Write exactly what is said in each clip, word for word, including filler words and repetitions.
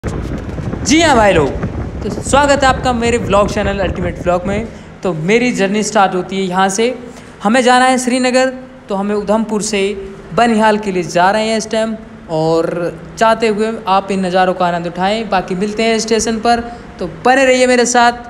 जी हाँ भाई लोग, तो स्वागत है आपका मेरे व्लॉग चैनल अल्टीमेट व्लॉग में। तो मेरी जर्नी स्टार्ट होती है यहाँ से। हमें जाना है श्रीनगर, तो हमें उधमपुर से बनिहाल के लिए जा रहे हैं इस टाइम। और चाहते हुए आप इन नज़ारों का आनंद उठाएं। बाकी मिलते हैं स्टेशन पर, तो बने रहिए मेरे साथ।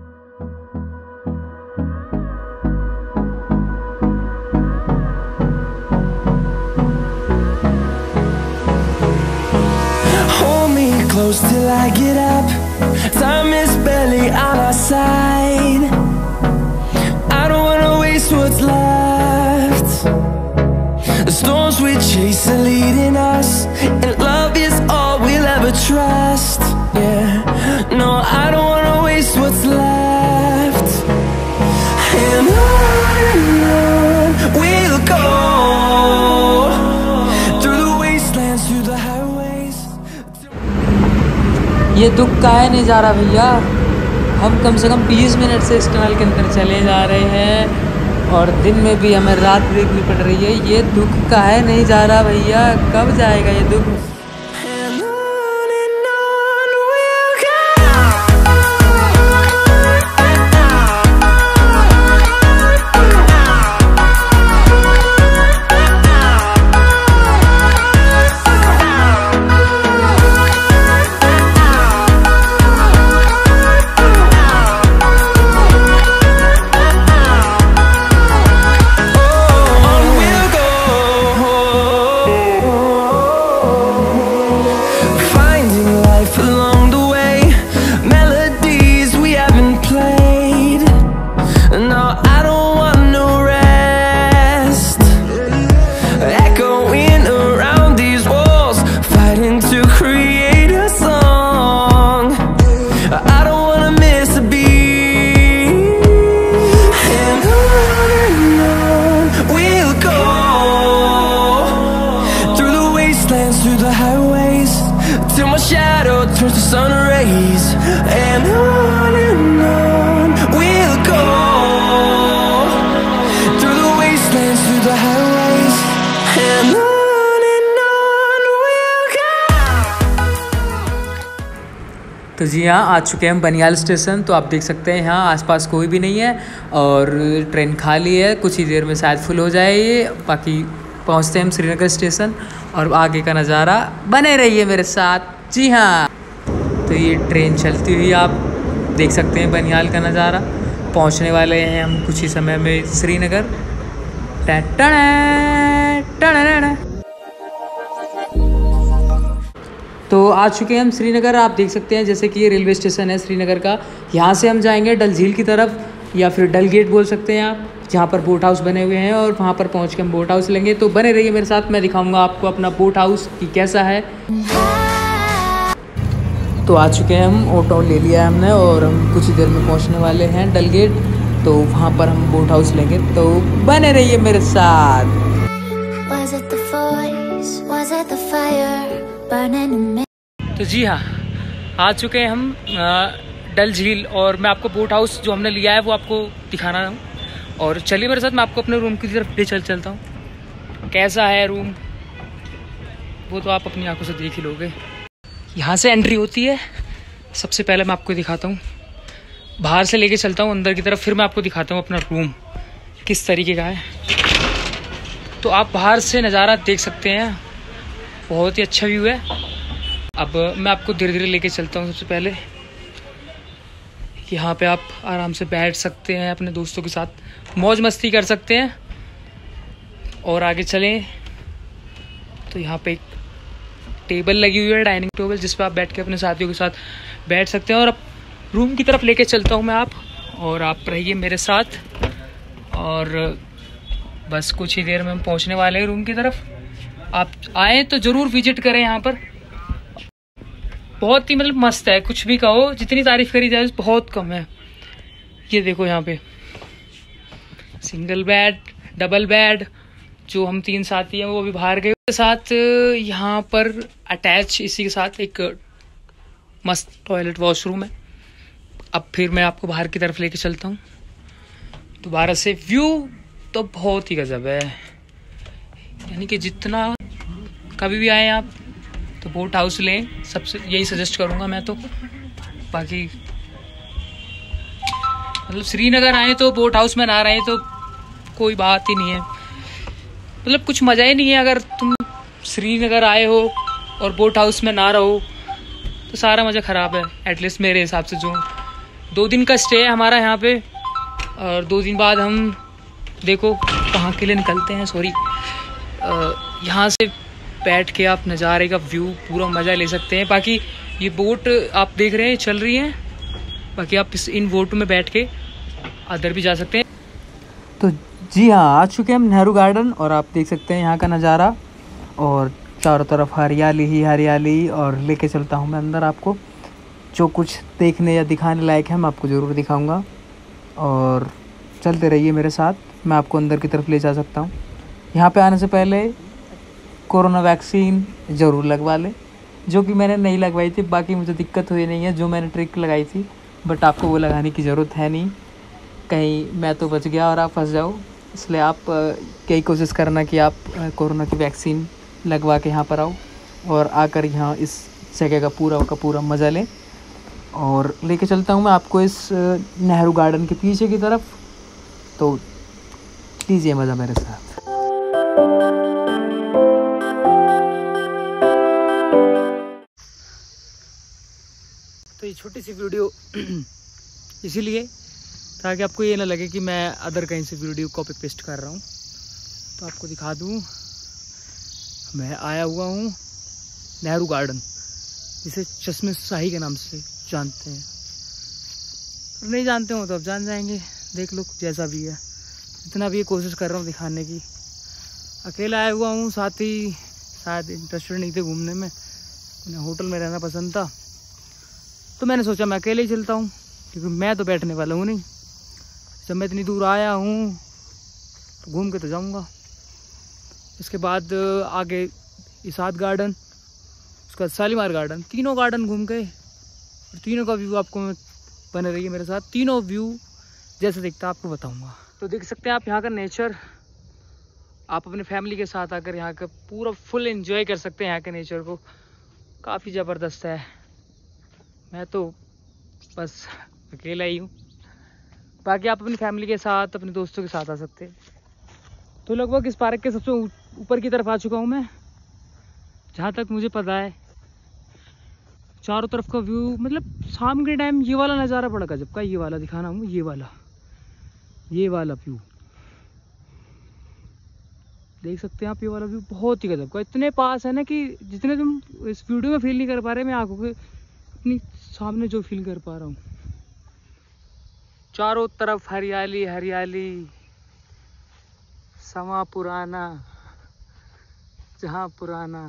Close till I get up. Time is barely on our side. I don't wanna waste what's left. The storms we chase are leading us, and love is all we'll ever trust. Yeah, no, I don't wanna waste what's left. And on and on we'll go, through the wastelands, through the highways. ये दुख का है नहीं जा रहा भैया। हम कम से कम बीस मिनट से इस टनल के अंदर चले जा रहे हैं और दिन में भी हमें रात देखनी पड़ रही है। ये दुख का है नहीं जा रहा भैया। कब जाएगा ये दुख? Through the highways, till my shadow turns to sun rays. And on and on we'll go, through the wastelands, through the highways. And on and on we'll go. तो जी हाँ, आ चुके हैं हम बनिहाल स्टेशन। तो आप देख सकते हैं यहाँ आसपास कोई भी नहीं है और ट्रेन खाली है। कुछ ही देर में शायद फुल हो जाए ये। बाकी पहुँचते हैं हम श्रीनगर स्टेशन और आगे का नज़ारा बने रहिए मेरे साथ। जी हाँ, तो ये ट्रेन चलती हुई आप देख सकते हैं बनिहाल का नज़ारा। पहुँचने वाले हैं हम कुछ ही समय में श्रीनगर। तो आ चुके हैं हम श्रीनगर। आप देख सकते हैं जैसे कि ये रेलवे स्टेशन है श्रीनगर का। यहाँ से हम जाएंगे डल झील की तरफ या फिर डल गेट बोल सकते हैं आप, जहाँ पर बोट हाउस बने हुए हैं और वहाँ पर पहुँच के हम बोट हाउस लेंगे। तो बने रहिए मेरे साथ, मैं दिखाऊंगा आपको अपना बोट हाउस कि कैसा है। तो आ चुके हैं हम, ऑटो ले लिया है हमने और हम कुछ ही देर में पहुँचने वाले हैं डल गेट। तो वहाँ पर हम बोट हाउस लेंगे। तो बने रहिए मेरे साथ। तो जी हाँ, आ चुके हैं हम डल झील और मैं आपको बोट हाउस जो हमने लिया है वो आपको दिखाना हूँ। और चलिए मेरे साथ, मैं आपको अपने रूम की तरफ ले चल चलता हूँ। कैसा है रूम वो तो आप अपनी आंखों से देख ही लोगे। यहाँ से एंट्री होती है। सबसे पहले मैं आपको दिखाता हूँ, बाहर से लेके चलता हूँ अंदर की तरफ, फिर मैं आपको दिखाता हूँ अपना रूम किस तरीके का है। तो आप बाहर से नज़ारा देख सकते हैं, बहुत ही अच्छा व्यू है। अब मैं आपको धीरे धीरे लेके चलता हूँ। सबसे पहले यहाँ पे आप आराम से बैठ सकते हैं, अपने दोस्तों के साथ मौज मस्ती कर सकते हैं। और आगे चलें तो यहाँ पे एक टेबल लगी हुई है, डाइनिंग टेबल, जिस पे आप बैठ के अपने साथियों के साथ बैठ सकते हैं। और अब रूम की तरफ लेके चलता हूँ मैं आप, और आप रहिए मेरे साथ। और बस कुछ ही देर में हम पहुँचने वाले हैं रूम की तरफ। आप आए तो ज़रूर विजिट करें यहाँ पर। बहुत ही मतलब मस्त है, कुछ भी कहो, जितनी तारीफ़ करी जाए बहुत कम है। ये देखो यहाँ पे सिंगल बेड, डबल बेड, जो हम तीन साथी हैं वो भी बाहर गए के साथ। यहाँ पर अटैच इसी के साथ एक मस्त टॉयलेट वॉशरूम है। अब फिर मैं आपको बाहर की तरफ लेके चलता हूँ। दोबारा से व्यू तो बहुत ही गजब है, यानी कि जितना कभी भी आए आप तो बोट हाउस लें, सबसे यही सजेस्ट करूँगा मैं तो। बाकी मतलब श्रीनगर आए तो बोट हाउस में ना रहे तो कोई बात ही नहीं है, मतलब कुछ मज़ा ही नहीं है। अगर तुम श्रीनगर आए हो और बोट हाउस में ना रहो तो सारा मज़ा ख़राब है, एटलीस्ट मेरे हिसाब से। जो दो दिन का स्टे है हमारा यहाँ पे, और दो दिन बाद हम देखो कहाँ के लिए निकलते हैं। सॉरी, यहाँ से बैठ के आप नज़ारे का व्यू पूरा मज़ा ले सकते हैं। बाकी ये बोट आप देख रहे हैं चल रही हैं, बाकी आप इस इन बोट में बैठ के अदर भी जा सकते हैं। तो जी हाँ, आ चुके हैं हम नेहरू गार्डन, और आप देख सकते हैं यहाँ का नज़ारा, और चारों तरफ हरियाली ही हरियाली। और लेके चलता हूँ मैं अंदर, आपको जो कुछ देखने या दिखाने लायक है मैं आपको ज़रूर दिखाऊंगा, और चलते रहिए मेरे साथ, मैं आपको अंदर की तरफ ले जा सकता हूँ। यहाँ पे आने से पहले कोरोना वैक्सीन ज़रूर लगवा लें, जो कि मैंने नहीं लगवाई थी। बाकी मुझे दिक्कत हुई नहीं है, जो मैंने ट्रिक लगाई थी, बट आपको वो लगाने की ज़रूरत है नहीं, कहीं मैं तो बच गया और आप फंस जाओ। इसलिए आप कई कोशिश करना कि आप कोरोना की वैक्सीन लगवा के यहाँ पर आओ, और आकर यहाँ इस जगह का पूरा का पूरा मज़ा लें। और लेके चलता हूँ मैं आपको इस नेहरू गार्डन के पीछे की तरफ, तो लीजिए मज़ा मेरे साथ। तो ये छोटी सी वीडियो इसीलिए ताकि आपको ये ना लगे कि मैं अदर कहीं से वीडियो कॉपी पेस्ट कर रहा हूँ, तो आपको दिखा दूँ मैं आया हुआ हूँ नेहरू गार्डन, जिसे चश्मे शाही के नाम से जानते हैं। और नहीं जानते हो तो अब जान जाएंगे, देख लो जैसा भी है। इतना भी कोशिश कर रहा हूँ दिखाने की। अकेला आया हुआ हूँ, साथ ही शायद इंटरेस्टेड नहीं थे घूमने में, उन्हें होटल में रहना पसंद था, तो मैंने सोचा मैं अकेले ही चलता हूँ, क्योंकि मैं तो बैठने वाला हूँ नहीं। जब मैं इतनी दूर आया हूँ तो घूम के तो जाऊँगा। इसके बाद आगे इसाद गार्डन, उसका शालीमार गार्डन, तीनों गार्डन घूम गए, और तीनों का व्यू आपको बने रहिए मेरे साथ। तीनों व्यू जैसे दिखता है आपको बताऊंगा। तो देख सकते हैं आप यहाँ का नेचर, आप अपने फैमिली के साथ आकर यहाँ का पूरा फुल एंजॉय कर सकते हैं यहाँ के नेचर को। काफ़ी ज़बरदस्त है। मैं तो बस अकेला ही हूँ, बाकी आप अपनी फैमिली के साथ अपने दोस्तों के साथ आ सकते हैं। तो लगभग इस पार्क के सबसे ऊपर की तरफ आ चुका हूँ मैं, जहाँ तक मुझे पता है। चारों तरफ का व्यू, मतलब शाम के टाइम ये वाला नज़ारा बड़ा गजब का, ये वाला दिखाना हूँ, ये वाला ये वाला व्यू देख सकते हैं आप। ये वाला व्यू बहुत ही गजब का, इतने पास है ना कि जितने तुम इस वीडियो में फील नहीं कर पा रहे, मैं आंखों के अपनी सामने जो फील कर पा रहा हूँ। चारों तरफ हरियाली हरियाली, समा पुराना जहाँ पुराना,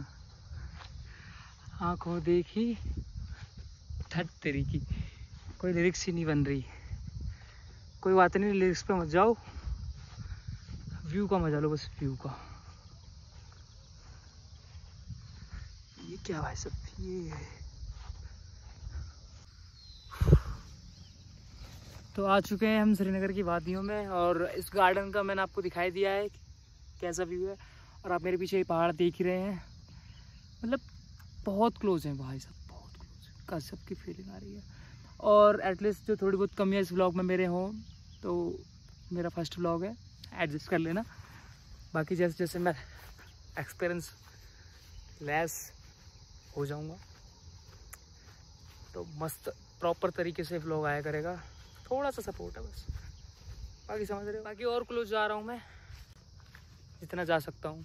आंखों देखी धट तेरी की। कोई लिरिक्स ही नहीं बन रही, कोई बात नहीं, लिरिक्स पे मत जाओ, व्यू का मजा लो बस, व्यू का। ये क्या भाई सब, ये तो आ चुके हैं हम श्रीनगर की वादियों में, और इस गार्डन का मैंने आपको दिखाई दिया है कैसा व्यू है। और आप मेरे पीछे ये पहाड़ देख ही रहे हैं, मतलब बहुत क्लोज हैं भाई साहब, बहुत क्लोज का सबकी फीलिंग आ रही है। और एटलीस्ट जो थोड़ी बहुत कमियाँ इस व्लॉग में मेरे हों, तो मेरा फर्स्ट व्लॉग है, एडजस्ट कर लेना। बाकी जैसे जैसे मैं एक्सपीरियंस लेस हो जाऊंगा तो मस्त प्रॉपर तरीके से व्लॉग आया करेगा। थोड़ा सा सपोर्ट है बस, बाकी समझ रहे हो। बाकी और क्लोज जा रहा हूँ मैं, जितना जा सकता हूँ,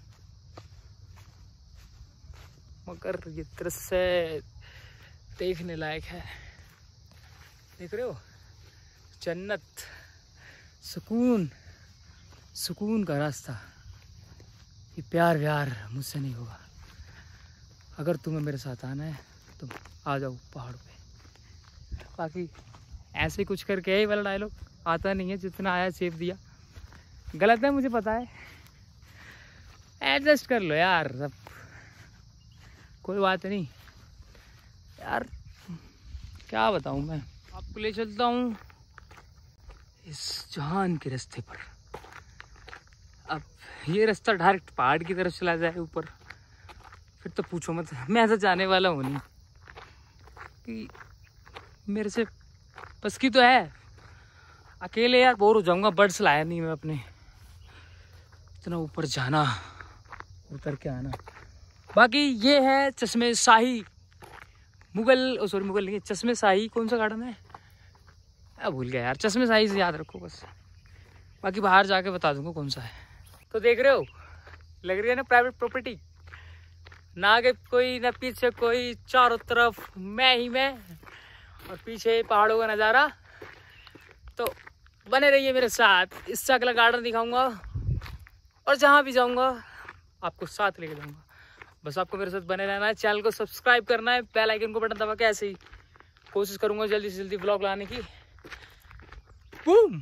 मगर ये दृश्य देखने लायक है। देख रहे हो, जन्नत, सुकून, सुकून का रास्ता। ये प्यार व्यार मुझसे नहीं होगा। अगर तुम्हें मेरे साथ आना है तो आ जाओ पहाड़ों पे। बाकी ऐसे कुछ करके यही वाला डायलॉग आता नहीं है, जितना आया सेफ दिया। गलत है मुझे पता है, एडजस्ट कर लो यार, सब कोई बात नहीं यार। क्या बताऊँ मैं आपको, ले चलता हूँ इस जहान के रास्ते पर। अब ये रास्ता डायरेक्ट पहाड़ की तरफ चला जाए ऊपर, फिर तो पूछो मत, मैं ऐसा जाने वाला हूँ नहीं कि मेरे से बस की तो है। अकेले यार बोर हो जाऊंगा, बर्ड्स लाया नहीं मैं अपने, इतना ऊपर जाना उतर के आना। बाकी ये है चश्मे शाही मुगल, ओ सॉरी मुगल नहीं, चश्मे शाही कौन सा गार्डन है अब भूल गया यार, चश्मे शाही से याद रखो बस, बाकी बाहर जाके बता दूंगा कौन सा है। तो देख रहे हो, लग रही है ना प्राइवेट प्रॉपर्टी, ना आगे कोई ना पीछे कोई, चारों तरफ मैं ही मैं, और पीछे पहाड़ों का नज़ारा। तो बने रहिए मेरे साथ, इससे अगला गार्डन दिखाऊंगा और जहाँ भी जाऊंगा आपको साथ लेके जाऊंगा। बस आपको मेरे साथ बने रहना है, चैनल को सब्सक्राइब करना है, बेल आइकन को बटन दबा के ऐसे ही कोशिश करूंगा जल्दी से जल्दी व्लॉग लाने की। Boom.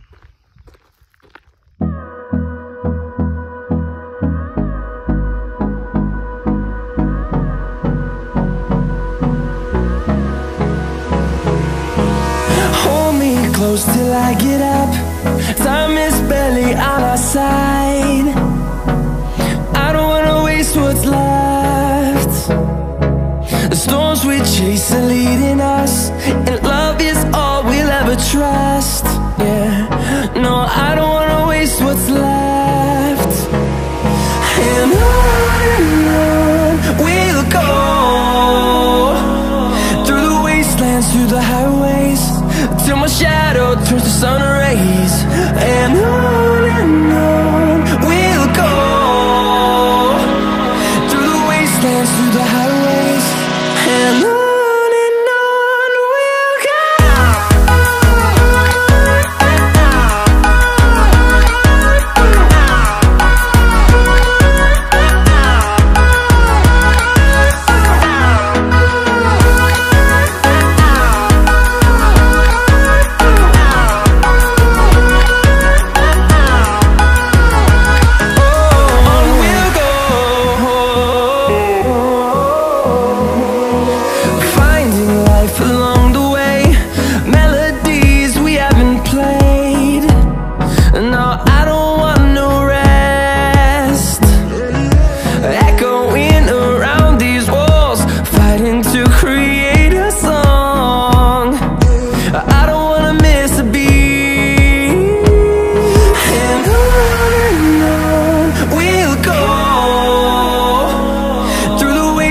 Close till I get up. Time is barely on our side. I don't wanna waste what's left. The storms we chase are leading us, and love is all we'll ever trust. Yeah, no, I don't wanna waste what's left. And on and on we'll go, through the wastelands, through the highways, till my shadow turns to sun rays. And on and on we'll go, through the wastelands, through the highways, and on.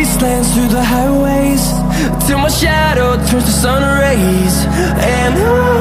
Through the highways, till my shadow turns to sun rays. And on